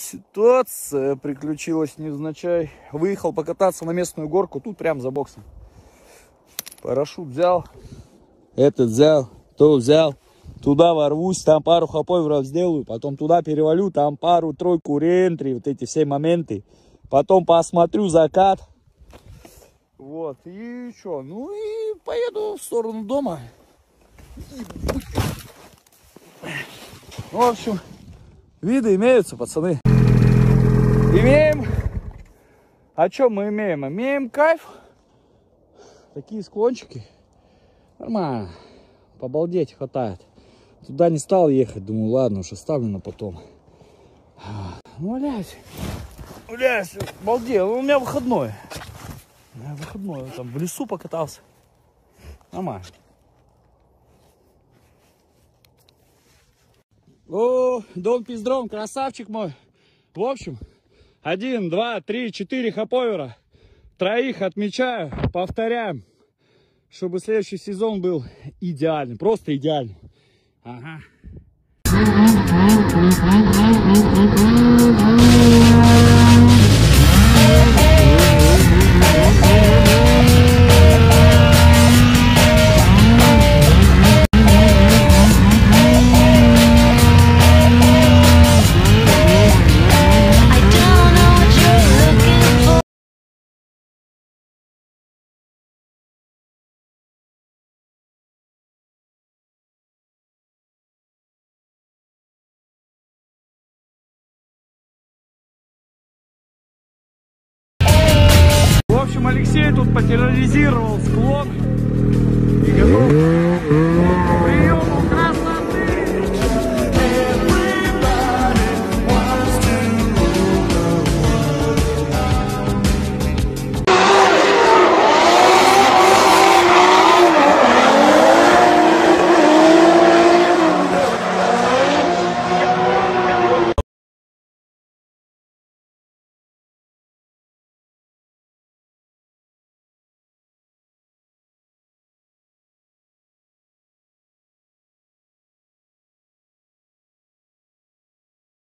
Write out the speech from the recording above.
Ситуация приключилась невзначай. Выехал покататься на местную горку, тут прям за боксом. Парашют взял, этот взял, то взял. Туда ворвусь, там пару хаповеров сделаю, потом туда перевалю, там пару-тройку реентри, вот эти все моменты. Потом посмотрю закат. Вот, и что, ну и поеду в сторону дома. В общем, виды имеются, пацаны. Имеем. А что мы имеем? Имеем кайф. Такие склончики. Нормально. Побалдеть хватает. Туда не стал ехать. Думаю, ладно, уж оставлю на потом. Ну, блядь, балдел. У меня выходной. Там в лесу покатался. Нормально. О, Дон Пиздрон, красавчик мой. В общем, 1, 2, 3, 4 хаповера. Троих отмечаю, повторяем, чтобы следующий сезон был идеальный, просто идеальный. Ага. В общем, Алексей тут потерроризировал склон и готов